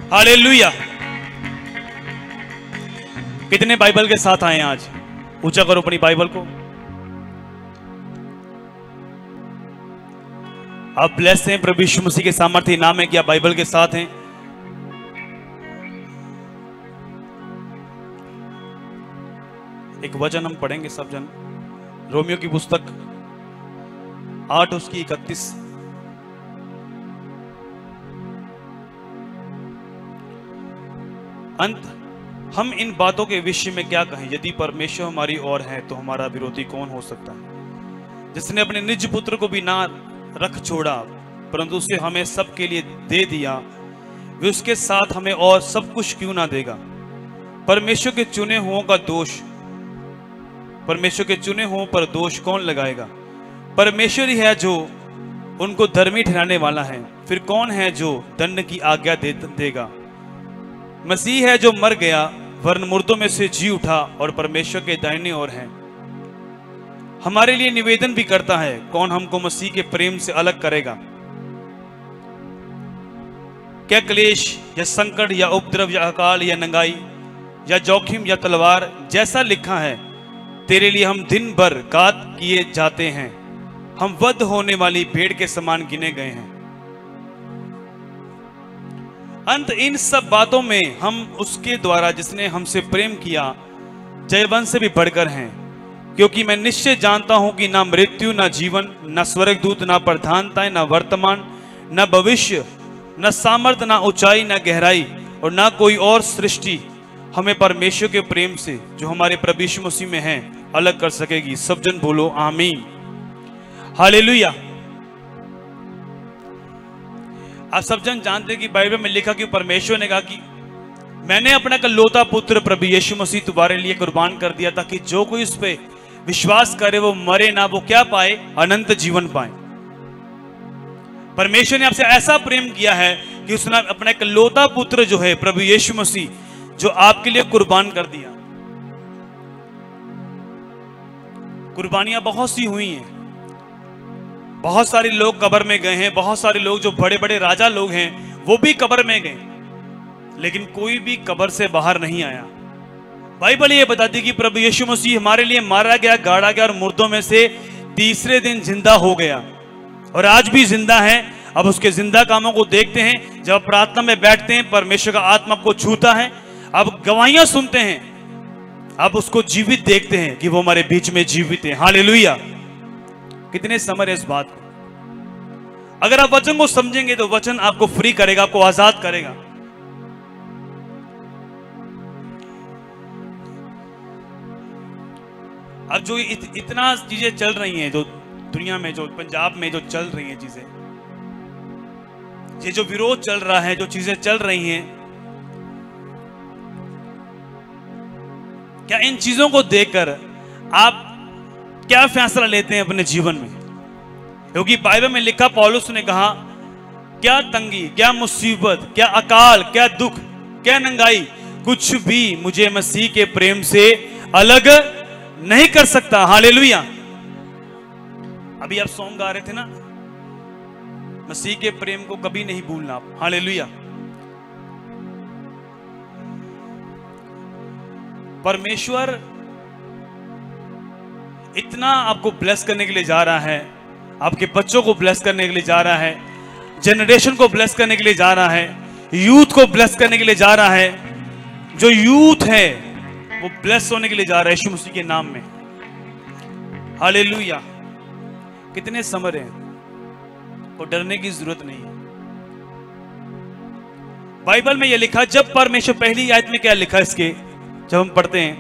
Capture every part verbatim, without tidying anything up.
Hallelujah. कितने Bible के साथ आए आज? ऊंचा करो अपनी बाइबल को। आप ब्लेस हैं प्रभु यीशु मसीह के सामर्थ्य नाम है कि आप बाइबल के साथ हैं। एक वचन हम पढ़ेंगे सब जन, रोमियो की पुस्तक आठ उसकी इकतीस। अंत हम इन बातों के विषय में क्या कहें? यदि परमेश्वर हमारी ओर है तो हमारा विरोधी कौन हो सकता है? जिसने अपने निज पुत्र को भी ना रख छोड़ा परंतु उसे हमें सब के लिए दे दिया, वे उसके साथ हमें और सब कुछ क्यों ना देगा? परमेश्वर के चुने हुओं का दोष परमेश्वर के चुने हुओं पर दोष कौन लगाएगा? परमेश्वर ही है जो उनको धर्मी ठहराने वाला है। फिर कौन है जो दंड की आज्ञा दे देगा? मसीह है जो मर गया वरन मुर्दों में से जी उठा और परमेश्वर के दाहिने ओर है। हमारे लिए निवेदन भी करता है, कौन हमको मसीह के प्रेम से अलग करेगा? क्या क्लेश या संकट या उपद्रव या अकाल या नंगाई या जोखिम या तलवार? जैसा लिखा है, तेरे लिए हम दिन भर घात किए जाते हैं, हम वध होने वाली भेड़ के समान गिने गए हैं। अंत इन सब बातों में हम उसके द्वारा जिसने हमसे प्रेम किया जयवंत से भी बढ़कर हैं। क्योंकि मैं निश्चय जानता हूं कि ना मृत्यु ना जीवन ना स्वर्गदूत ना प्रधानताएं ना वर्तमान ना भविष्य ना सामर्थ ना ऊंचाई ना गहराई और ना कोई और सृष्टि हमें परमेश्वर के प्रेम से जो हमारे प्रभु यीशु मसीह में है अलग कर सकेगी। सब जन बोलो आमीन। हालेलुया। आप सब जन जानते हैं कि बाइबल में लिखा कि परमेश्वर ने कहा कि मैंने अपना इकलौता पुत्र प्रभु यीशु मसीह तुम्हारे लिए कुर्बान कर दिया ताकि जो कोई उस पे विश्वास करे वो मरे ना, वो क्या पाए? अनंत जीवन पाए। परमेश्वर ने आपसे ऐसा प्रेम किया है कि उसने अपना इकलौता पुत्र जो है प्रभु यीशु मसीह जो आपके लिए कुर्बान कर दिया। कुर्बानियां बहुत सी हुई हैं, बहुत सारे लोग कब्र में गए हैं, बहुत सारे लोग जो बड़े बड़े राजा लोग हैं वो भी कब्र में गए, लेकिन कोई भी कब्र से बाहर नहीं आया। बाइबल ये बताती कि प्रभु यीशु मसीह हमारे लिए मारा गया, गाड़ा गया और मुर्दों में से तीसरे दिन जिंदा हो गया और आज भी जिंदा है। अब उसके जिंदा कामों को देखते हैं, जब प्रार्थना में बैठते हैं परमेश्वर का आत्मा को छूता है, अब गवाहियां सुनते हैं, अब उसको जीवित देखते हैं कि वो हमारे बीच में जीवित है। हालेलुया। कितने समझ है इस बात को? अगर आप वचन को समझेंगे तो वचन आपको फ्री करेगा, आपको आजाद करेगा। अब जो इत, इतना चीजें चल रही हैं, जो दुनिया में, जो पंजाब में जो चल रही हैं चीजें, ये जो विरोध चल रहा है, जो चीजें चल रही हैं, क्या इन चीजों को देखकर आप क्या फैसला लेते हैं अपने जीवन में? क्योंकि बाइबल में लिखा, पौलुस ने कहा क्या तंगी, क्या मुसीबत, क्या अकाल, क्या दुख, क्या नंगाई, कुछ भी मुझे मसीह के प्रेम से अलग नहीं कर सकता। हालेलुया। अभी आप सॉन्ग गा रहे थे ना, मसीह के प्रेम को कभी नहीं भूलना। हालेलुया। परमेश्वर इतना आपको ब्लेस करने के लिए जा रहा है, आपके बच्चों को ब्लेस करने के लिए जा रहा है, जनरेशन को ब्लेस करने के लिए जा रहा है, यूथ को ब्लेस करने के लिए जा रहा है। जो यूथ है वो ब्लेस होने के लिए जा रहा है यीशु मसीह के नाम में। हालेलुया। कितने समझ हैं? और डरने की जरूरत नहीं है। बाइबल में यह लिखा, जब परमेश्वर, पहली आयत में क्या लिखा इसके, जब हम पढ़ते हैं,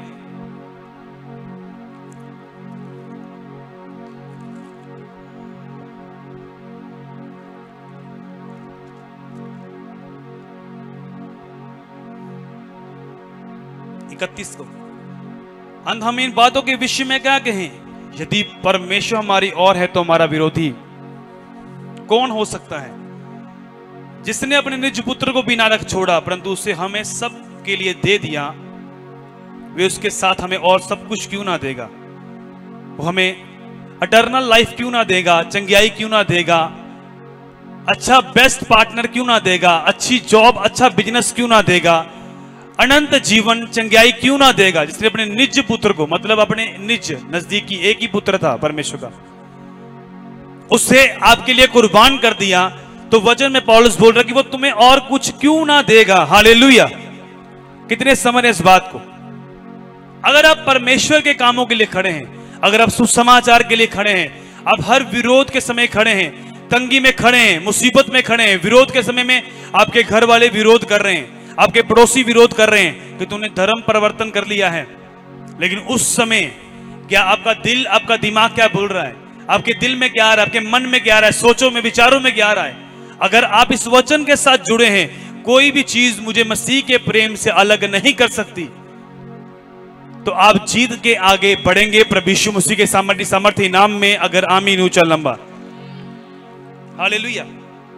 इकतीस को, अंत हम इन बातों के विषय में क्या कहें? यदि परमेश्वर हमारी ओर है तो हमारा विरोधी कौन हो सकता है? जिसने अपने निज पुत्र को भी ना रख छोड़ा परंतु उसे हमें सब के लिए दे दिया, वे उसके साथ हमें और सब कुछ क्यों ना देगा? वो हमें इटर्नल लाइफ क्यों ना देगा? चंगियाई क्यों ना देगा? अच्छा बेस्ट पार्टनर क्यों ना देगा, अच्छी जॉब, अच्छा बिजनेस क्यों ना देगा, अनंत जीवन चंगाई क्यों ना देगा, जिसने अपने निज पुत्र को, मतलब अपने निज नजदीकी एक ही पुत्र था परमेश्वर का, उसे आपके लिए कुर्बान कर दिया। तो वचन में पौलुस बोल रहा कि वो तुम्हें और कुछ क्यों ना देगा। हालेलुया। कितने समझ इस बात को। अगर आप परमेश्वर के कामों के लिए खड़े हैं, अगर आप सुसमाचार के लिए खड़े हैं, आप हर विरोध के समय खड़े हैं, तंगी में खड़े हैं, मुसीबत में खड़े हैं, विरोध के समय में आपके घर वाले विरोध कर रहे हैं, आपके पड़ोसी विरोध कर रहे हैं कि तूने धर्म परिवर्तन कर लिया है, लेकिन उस समय क्या आपका दिल, आपका दिमाग क्या बोल रहा है, आपके दिल में क्या आ रहा है, आपके मन में क्या आ रहा है, सोचों में, विचारों में क्या आ रहा है। अगर आप इस वचन के साथ जुड़े हैं, कोई भी चीज मुझे मसीह के प्रेम से अलग नहीं कर सकती, तो आप जीत के आगे बढ़ेंगे प्रभु यीशु मसीह के सामर्थ्य सामर्थ्य नाम में। अगर आमीन ऊंचा लंबा। हालेलुया।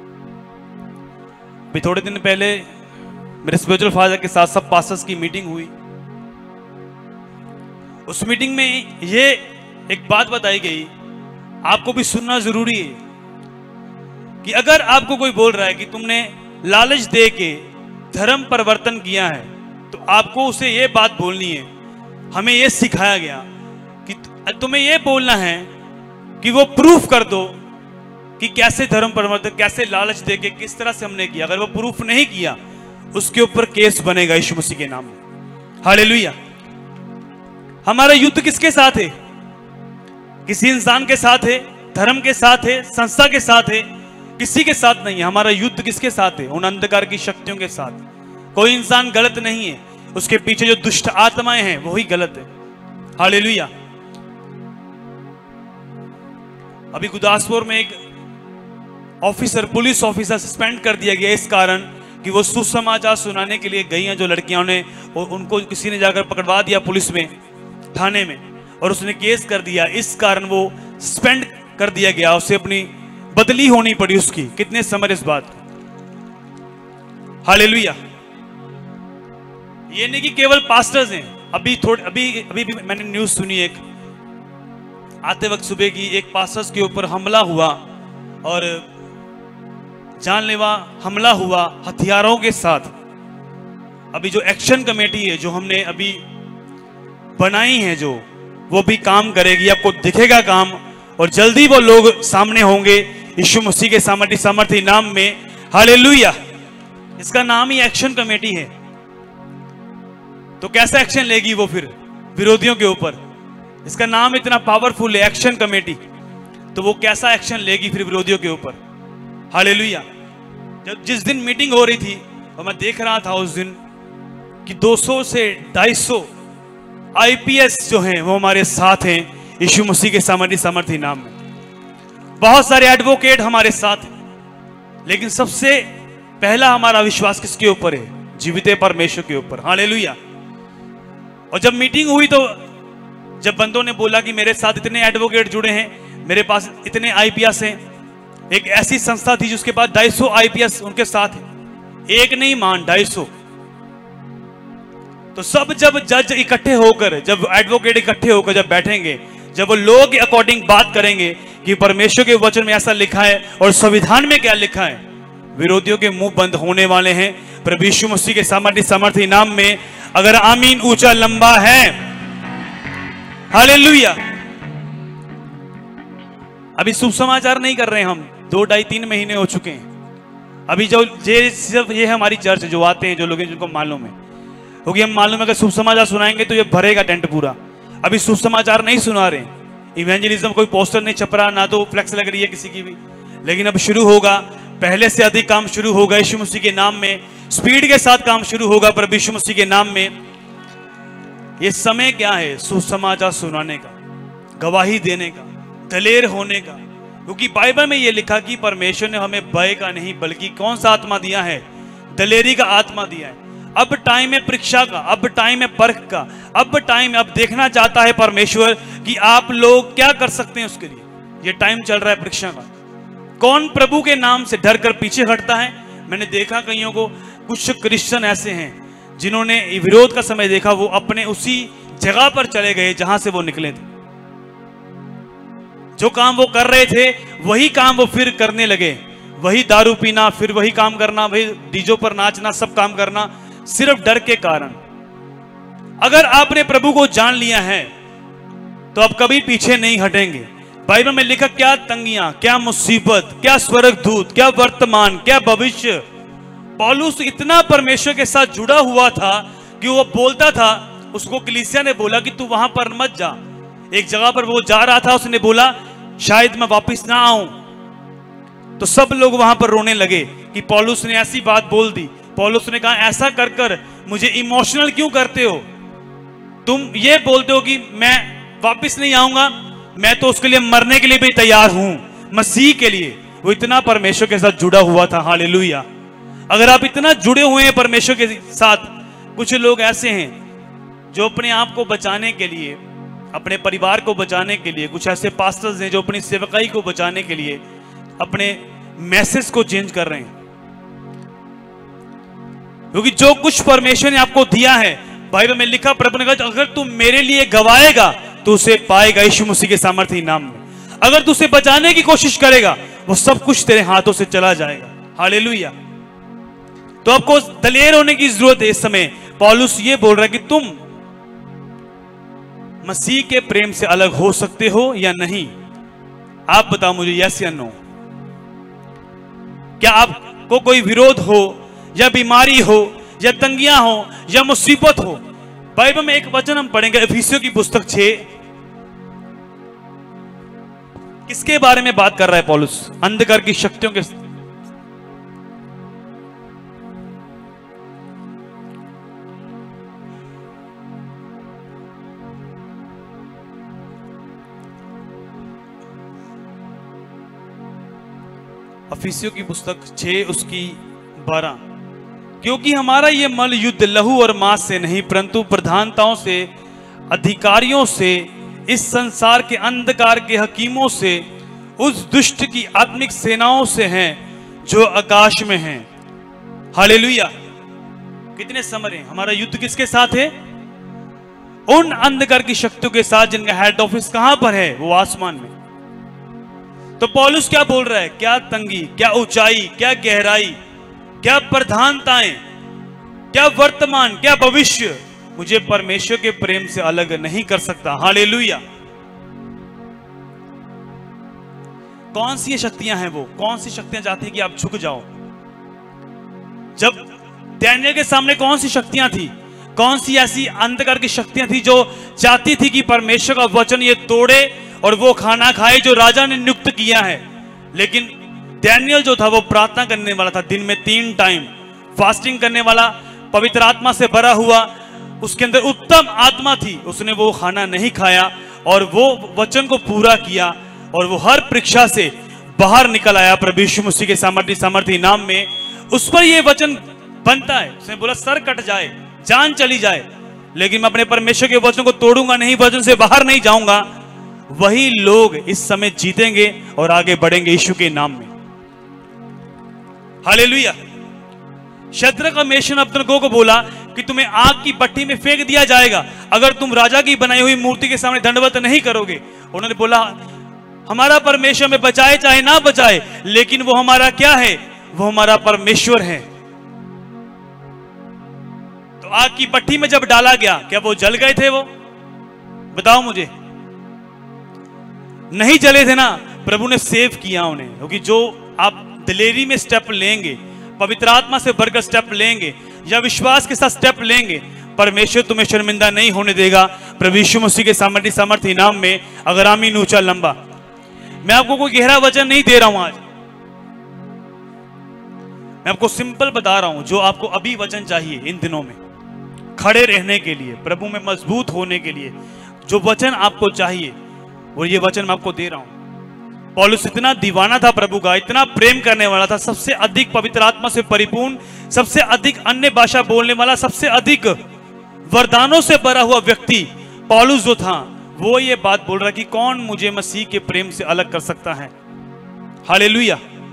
अभी थोड़े दिन पहले मेरे स्पिरिचुअल फादर के साथ सब पास्टर्स की मीटिंग हुई। उस मीटिंग में ये एक बात बताई गई, आपको भी सुनना जरूरी है, कि अगर आपको कोई बोल रहा है कि तुमने लालच दे के धर्म परिवर्तन किया है, तो आपको उसे ये बात बोलनी है। हमें यह सिखाया गया कि तुम्हें यह बोलना है कि वो प्रूफ कर दो कि कैसे धर्म परिवर्तन, कैसे लालच दे के, किस तरह से हमने किया। अगर वो प्रूफ नहीं किया, उसके ऊपर केस बनेगा यीशु मसीह के नाम में। हालेलुया। हमारा युद्ध किसके साथ है? किसी इंसान के साथ है, धर्म के साथ है, संस्था के साथ है, किसी के साथ नहीं है। हमारा युद्ध किसके साथ है? उन अंधकार की शक्तियों के साथ। कोई इंसान गलत नहीं है, उसके पीछे जो दुष्ट आत्माएं हैं वही गलत है। हालेलुया। अभी गुरदासपुर में एक ऑफिसर, पुलिस ऑफिसर सस्पेंड कर दिया गया इस कारण कि वो सुसमाचार सुनाने के लिए गई हैं जो लड़कियां, ने उनको किसी ने जाकर पकड़वा दिया पुलिस में, थाने में, और उसने केस कर दिया। इस कारण वो सस्पेंड कर दिया गया, उसे अपनी बदली होनी पड़ी उसकी। कितने समझ इस बात को। हालेलुया। ये नहीं कि केवल पास्टर्स हैं। अभी थोड़ी अभी अभी भी मैंने न्यूज सुनी, एक आते वक्त सुबह की, एक पास्टर्स के ऊपर हमला हुआ और जानलेवा हमला हुआ हथियारों के साथ। अभी जो एक्शन कमेटी है जो हमने अभी बनाई है, जो वो भी काम करेगी, आपको दिखेगा काम, और जल्दी वो लोग सामने होंगे यीशु मसीह के सामर्थ्य सामर्थ्य नाम में। हालेलुया। इसका नाम ही एक्शन कमेटी है। तो कैसा एक्शन लेगी वो फिर विरोधियों के ऊपर? इसका नाम इतना पावरफुल है, एक्शन कमेटी। तो वो कैसा एक्शन लेगी फिर विरोधियों के ऊपर? हालेलुया। जब जिस दिन मीटिंग हो रही थी और मैं देख रहा था उस दिन कि दो सौ से ढाई सौ आईपीएस जो हैं वो हमारे साथ हैं यीशु मसीह के सामर्थ्य सामर्थ्य नाम में। बहुत सारे एडवोकेट हमारे साथ हैं, लेकिन सबसे पहला हमारा विश्वास किसके ऊपर है? जीवित परमेश्वर के ऊपर। हालेलुया। और जब मीटिंग हुई तो जब बंदों ने बोला कि मेरे साथ इतने एडवोकेट जुड़े हैं, मेरे पास इतने आईपीएस हैं, एक ऐसी संस्था थी जिसके पास ढाई सौ आईपीएस उनके साथ है, एक नहीं मान ढाई सौ। तो सब जब जज इकट्ठे होकर, जब एडवोकेट इकट्ठे होकर जब बैठेंगे, जब वो लॉ के अकॉर्डिंग बात करेंगे कि परमेश्वर के वचन में ऐसा लिखा है और संविधान में क्या लिखा है, विरोधियों के मुंह बंद होने वाले हैं प्रभु यीशु मसीह के सामर्थ्य सामर्थ्य नाम में। अगर आमीन ऊंचा लंबा है। हालेलुया। अभी शुभ समाचार नहीं कर रहे हैं हम, दो ढाई तीन महीने हो चुके हैं। अभी जो ये सिर्फ ये है हमारी चर्च, जो आते हैं, जो लोग हैं जिनको मालूम है, क्योंकि हम मालूम है अगर शुभ समाचार सुनाएंगे तो ये भरेगा टेंट पूरा। अभी शुभ समाचार नहीं सुना रहे, इवेंजलिज्म कोई पोस्टर नहीं छप रहा, ना तो फ्लेक्स लग रही है किसी की भी, लेकिन अब शुरू होगा, पहले से अधिक काम शुरू होगा यीशु मसीह के नाम में। स्पीड के साथ काम शुरू होगा प्रभु यीशु मसीह के नाम में। ये समय क्या है? सुसमाचार सुनाने का, गवाही देने का, दलेर होने का। क्योंकि बाइबल में ये लिखा कि परमेश्वर ने हमें भय का नहीं बल्कि कौन सा आत्मा दिया है? दलेरी का आत्मा दिया है। अब टाइम है परीक्षा का, अब टाइम है परख का, अब टाइम अब देखना चाहता है परमेश्वर कि आप लोग क्या कर सकते हैं उसके लिए। ये टाइम चल रहा है परीक्षा का। कौन प्रभु के नाम से डर कर पीछे हटता है? मैंने देखा कईयों को, कुछ क्रिश्चियन ऐसे हैं जिन्होंने विरोध का समय देखा, वो अपने उसी जगह पर चले गए जहां से वो निकले थे। जो काम वो कर रहे थे वही काम वो फिर करने लगे, वही दारू पीना, फिर वही काम करना, वही डीजों पर नाचना, सब काम करना सिर्फ डर के कारण। अगर आपने प्रभु को जान लिया है तो आप कभी पीछे नहीं हटेंगे। बाइबल में लिखा क्या तंगियां, क्या मुसीबत, क्या स्वर्गदूत, क्या वर्तमान, क्या भविष्य। पौलुस इतना परमेश्वर के साथ जुड़ा हुआ था कि वो बोलता था, उसको कलीसिया ने बोला कि तू वहां पर मत जा। एक जगह पर वो जा रहा था, उसने बोला शायद मैं वापस ना आऊं। तो सब लोग वहां पर रोने लगे कि पौलुस ने ऐसी बात बोल दी। पौलुस ने कहा ऐसा कर कर मुझे इमोशनल क्यों करते हो? तुम ये बोलते हो कि मैं वापस नहीं आऊंगा, मैं तो उसके लिए मरने के लिए भी तैयार हूं, मसीह के लिए। वो इतना परमेश्वर के साथ जुड़ा हुआ था। हालेलुया। अगर आप इतना जुड़े हुए हैं परमेश्वर के साथ, कुछ लोग ऐसे हैं जो अपने आप को बचाने के लिए, अपने परिवार को बचाने के लिए, कुछ ऐसे पास्टर्स हैं जो अपनी सेवकाई को बचाने के लिए अपने मैसेज को चेंज कर रहे हैं। क्योंकि जो कुछ परमेश्वर ने आपको दिया है, बाइबल में लिखा, प्रभु ने कहा अगर तू मेरे लिए गवाएगा तो उसे पाएगा यीशु मसीह के सामर्थ्य नाम में। अगर तू उसे बचाने की कोशिश करेगा, वो सब कुछ तेरे हाथों से चला जाएगा। हालेलुया। तो आपको दलेर होने की जरूरत है। इस समय पौलुस ये बोल रहा है कि तुम मसीह के प्रेम से अलग हो सकते हो या नहीं। आप बताओ मुझे, यस या नो। क्या आपको कोई विरोध हो, या बीमारी हो, या तंगियां हो, या मुसीबत हो? बाइबल में एक वचन हम पढ़ेंगे, इफिसियों की पुस्तक छह। किसके बारे में बात कर रहा है पौलुस? अंधकार की शक्तियों के। इफिसियों की पुस्तक छह उसकी बारह। क्योंकि हमारा यह मल युद्ध लहू और मांस से नहीं, परंतु प्रधानताओं से, अधिकारियों से, इस संसार के अंधकार के हकीमों से, उस दुष्ट की आत्मिक सेनाओं से हैं जो आकाश में हैं। हालेलुया। कितने समझ हैं हमारा युद्ध किसके साथ है? उन अंधकार की शक्तियों के साथ जिनका हेड ऑफिस कहां पर है? वो आसमान में। तो पौलुस क्या बोल रहा है? क्या तंगी, क्या ऊंचाई, क्या गहराई, क्या प्रधानताएं, क्या वर्तमान, क्या भविष्य मुझे परमेश्वर के प्रेम से अलग नहीं कर सकता। हालेलुया। कौन सी ये शक्तियां हैं? वो कौन सी शक्तियां चाहती हैं कि आप झुक जाओ? जब डैनियल के सामने कौन सी शक्तियां थी? कौन सी ऐसी अंधकार की शक्तियां थी जो चाहती थी कि परमेश्वर का वचन ये तोड़े और वो खाना खाए जो राजा ने नियुक्त किया है? लेकिन डैनियल जो था वो प्रार्थना करने वाला था, दिन में तीन टाइम फास्टिंग करने वाला, पवित्र आत्मा से भरा हुआ, उसके अंदर उत्तम आत्मा थी। उसने वो खाना नहीं खाया और वो वचन को पूरा किया और वो हर परीक्षा से बाहर निकल आया प्रभु यीशु मसीह के सामर्थ्य सामर्थ्य नाम में। उस पर ये वचन बनता है। उसने बोला सर कट जाए, जान चली जाए, लेकिन मैं अपने परमेश्वर के वचन को तोड़ूंगा नहीं, वचन से बाहर नहीं जाऊंगा। वही लोग इस समय जीतेंगे और आगे बढ़ेंगे यीशु के नाम में। हालेलुया। शद्रक मेशक अबेदनगो को बोला कि तुम्हें आग की भट्टी में फेंक दिया जाएगा अगर तुम राजा की बनाई हुई मूर्ति के सामने दंडवत नहीं करोगे। उन्होंने बोला हमारा परमेश्वर हमें बचाए चाहे ना बचाए, लेकिन वो हमारा क्या है? वो हमारा परमेश्वर है। तो आग की भट्टी में जब डाला गया, क्या वो जल गए थे? वो बताओ मुझे। नहीं जले थे ना। प्रभु ने सेव किया उन्हें। क्योंकि जो आप दिलेरी में स्टेप लेंगे, पवित्र आत्मा से भरकर स्टेप लेंगे, या विश्वास के साथ स्टेप लेंगे, परमेश्वर तुम्हें शर्मिंदा नहीं होने देगा प्रभु यीशु मसीह के सामर्थ्य सामर्थ्य नाम में। अगर आमीन ऊंचा लंबा। मैं आपको कोई गहरा वचन नहीं दे रहा हूं आज, मैं आपको सिंपल बता रहा हूं जो आपको अभी वचन चाहिए इन दिनों में खड़े रहने के लिए, प्रभु में मजबूत होने के लिए। जो वचन आपको चाहिए वो ये वचन मैं आपको दे रहा हूं। पौलुस इतना दीवाना था प्रभु का, इतना प्रेम करने वाला था, सबसे अधिक पवित्र आत्मा से परिपूर्ण, सबसे अधिक अन्य भाषा बोलने वाला, सबसे अधिक वरदानों से भरा हुआ व्यक्ति पौलुस जो था, वो ये बात बोल रहा कि कौन मुझे मसीह के प्रेम से अलग कर सकता है। हालेलुया।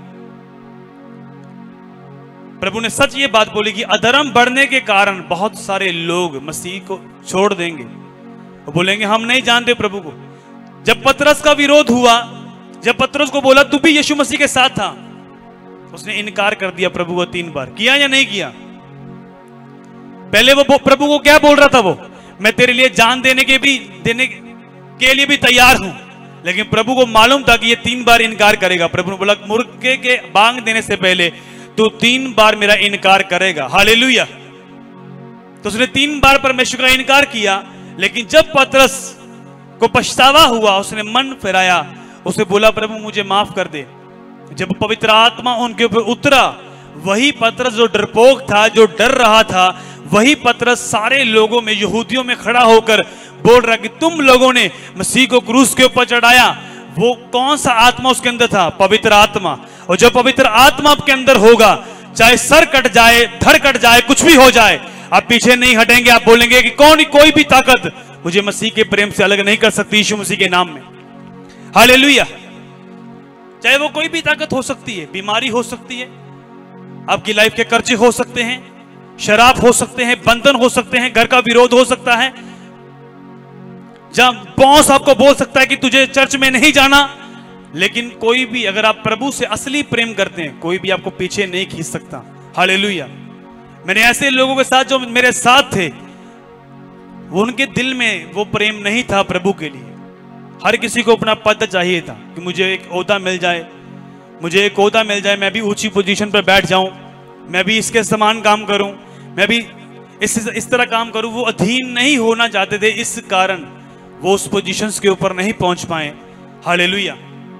प्रभु ने सच ये बात बोली कि अधर्म बढ़ने के कारण बहुत सारे लोग मसीह को छोड़ देंगे, वो बोलेंगे हम नहीं जानते प्रभु को। जब पतरस का विरोध हुआ, जब पतरस को बोला तू भी यीशु मसीह के साथ था, उसने इनकार कर दिया प्रभु को तीन बार। किया या नहीं किया? पहले वो प्रभु को क्या बोल रहा था? वो मैं तेरे लिए जान देने के भी देने के लिए भी तैयार हूं, लेकिन प्रभु को मालूम था कि ये तीन बार इनकार करेगा। प्रभु ने बोला मुर्गे के बांग देने से पहले तू तीन बार मेरा इनकार करेगा। हालेलुया। तो उसने तीन बार परमेश्वर का इनकार किया, लेकिन जब पतरस को पछतावा हुआ, उसने मन फिराया, उसे बोला प्रभु मुझे माफ कर दे। जब पवित्र आत्मा उनके ऊपर उतरा, वही पतरस जो डरपोक था, जो डर रहा था, वही पतरस सारे लोगों में, यहूदियों में खड़ा होकर बोल रहा कि तुम लोगों ने मसीह को क्रूस के ऊपर चढ़ाया। वो कौन सा आत्मा उसके अंदर था? पवित्र आत्मा। और जब पवित्र आत्मा आपके अंदर होगा, चाहे सर कट जाए, धड़ कट जाए, कुछ भी हो जाए, आप पीछे नहीं हटेंगे। आप बोलेंगे कि कौन कोई भी ताकत मुझे मसीह के प्रेम से अलग नहीं कर सकती, यीशु मसीह के नाम में। हालेलुया। चाहे वो कोई भी ताकत हो सकती है, बीमारी हो सकती है, आपकी लाइफ के कर्जे हो सकते हैं, शराब हो सकते हैं, बंधन हो सकते हैं, घर का विरोध हो सकता है, जहां बॉस आपको बोल सकता है कि तुझे चर्च में नहीं जाना, लेकिन कोई भी, अगर आप प्रभु से असली प्रेम करते हैं, कोई भी आपको पीछे नहीं खींच सकता। हालेलुया। मैंने ऐसे लोगों के साथ जो मेरे साथ थे, वो उनके दिल में वो प्रेम नहीं था प्रभु के लिए। हर किसी को अपना पद चाहिए था कि मुझे एक ओहदा मिल जाए, मुझे एक ओहदा मिल जाए, मैं भी ऊंची पोजीशन पर बैठ जाऊं, मैं भी इसके समान काम करूं, मैं भी इस इस तरह काम करूं। वो अधीन नहीं होना चाहते थे, इस कारण वो उस पोजीशंस के ऊपर नहीं पहुंच पाए। हालेलुया।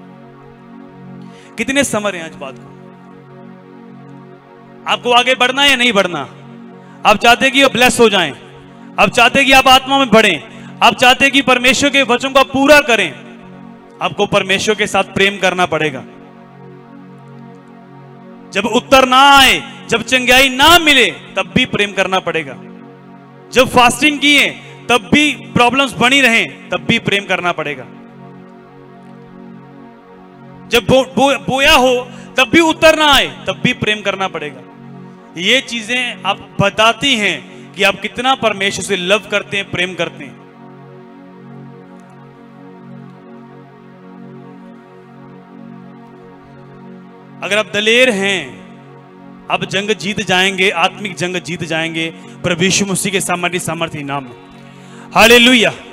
कितने समझ रहे हैं आज बात को? आपको आगे बढ़ना है या नहीं बढ़ना? आप चाहते हैं कि वो ब्लेस हो जाएं, आप चाहते हैं कि आप आत्मा में बढ़ें, आप चाहते हैं कि परमेश्वर के वचन को पूरा करें, आपको परमेश्वर के साथ प्रेम करना पड़ेगा। जब उत्तर ना आए, जब चंगाई ना मिले, तब भी प्रेम करना पड़ेगा। जब फास्टिंग किए तब भी प्रॉब्लम्स बनी रहे, तब भी प्रेम करना पड़ेगा। जब बो, बो, बोया हो तब भी उत्तर ना आए, तब भी प्रेम करना पड़ेगा। ये चीजें आप बताती हैं कि आप कितना परमेश्वर से लव करते हैं, प्रेम करते हैं। अगर आप दलेर हैं, आप जंग जीत जाएंगे, आत्मिक जंग जीत जाएंगे प्रभु यीशु मसीह के सामर्थ्य सामर्थ्य नाम में। हालेलुया।